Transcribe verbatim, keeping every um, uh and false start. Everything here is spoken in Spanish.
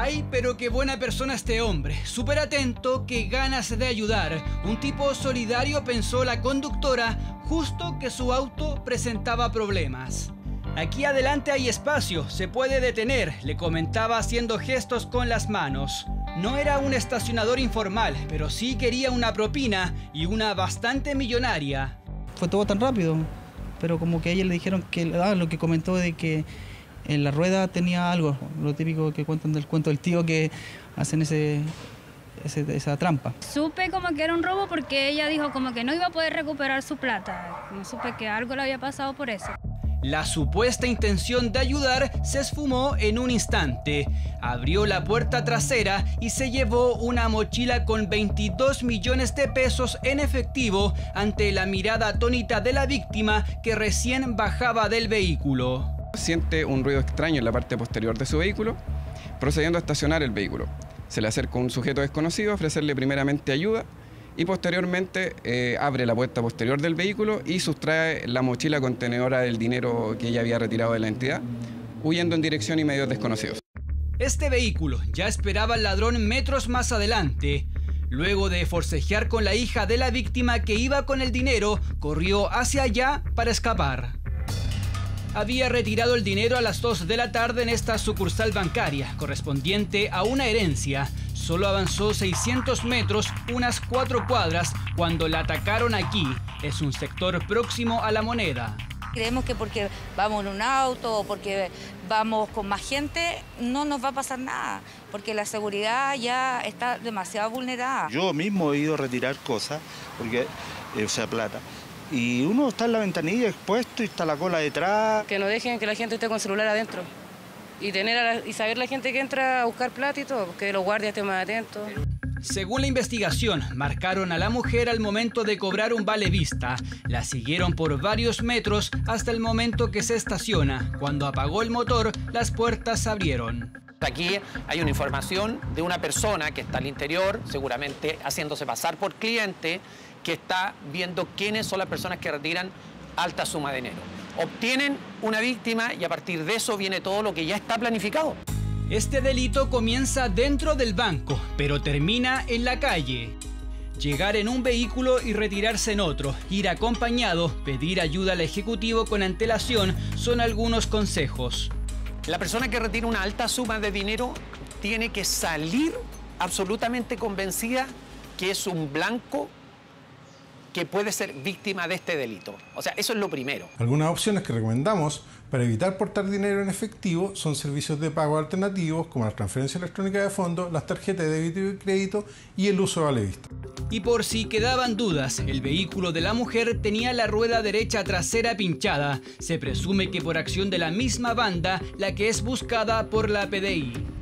Ay, pero qué buena persona este hombre, súper atento, qué ganas de ayudar. Un tipo solidario, pensó la conductora, justo que su auto presentaba problemas. Aquí adelante hay espacio, se puede detener, le comentaba haciendo gestos con las manos. No era un estacionador informal, pero sí quería una propina y una bastante millonaria. Fue todo tan rápido, pero como que a ella le dijeron que ah, lo que comentó de que en la rueda tenía algo, lo típico que cuentan del cuento del tío, que hacen ese, ese, esa trampa. Supe como que era un robo porque ella dijo como que no iba a poder recuperar su plata. No supe que algo le había pasado por eso. La supuesta intención de ayudar se esfumó en un instante. Abrió la puerta trasera y se llevó una mochila con veintidós millones de pesos en efectivo ante la mirada atónita de la víctima que recién bajaba del vehículo. Siente un ruido extraño en la parte posterior de su vehículo, procediendo a estacionar el vehículo. Se le acerca un sujeto desconocido a ofrecerle primeramente ayuda y posteriormente eh, abre la puerta posterior del vehículo y sustrae la mochila contenedora del dinero que ella había retirado de la entidad, huyendo en dirección y medios desconocidos. Este vehículo ya esperaba al ladrón metros más adelante. Luego de forcejear con la hija de la víctima que iba con el dinero, corrió hacia allá para escapar. Había retirado el dinero a las dos de la tarde en esta sucursal bancaria, correspondiente a una herencia. Solo avanzó seiscientos metros, unas cuatro cuadras, cuando la atacaron aquí. Es un sector próximo a La Moneda. Creemos que porque vamos en un auto o porque vamos con más gente, no nos va a pasar nada, porque la seguridad ya está demasiado vulnerada. Yo mismo he ido a retirar cosas, porque, eh, o sea, plata. Y uno está en la ventanilla expuesto y está la cola detrás. Que no dejen que la gente esté con celular adentro. Y, tener a la, y saber la gente que entra a buscar plata y todo, que los guardias estén más atentos. Según la investigación, marcaron a la mujer al momento de cobrar un vale vista. La siguieron por varios metros hasta el momento que se estaciona. Cuando apagó el motor, las puertas se abrieron. Aquí hay una información de una persona que está al interior, seguramente haciéndose pasar por cliente, que está viendo quiénes son las personas que retiran alta suma de dinero. Obtienen una víctima y a partir de eso viene todo lo que ya está planificado. Este delito comienza dentro del banco, pero termina en la calle. Llegar en un vehículo y retirarse en otro, ir acompañado, pedir ayuda al ejecutivo con antelación son algunos consejos. La persona que retira una alta suma de dinero tiene que salir absolutamente convencida que es un blanco que puede ser víctima de este delito. O sea, eso es lo primero. Algunas opciones que recomendamos para evitar portar dinero en efectivo son servicios de pago alternativos como la transferencia electrónica de fondos, las tarjetas de débito y crédito y el uso de vale vista. Y por si quedaban dudas, el vehículo de la mujer tenía la rueda derecha trasera pinchada. Se presume que por acción de la misma banda, la que es buscada por la P D I.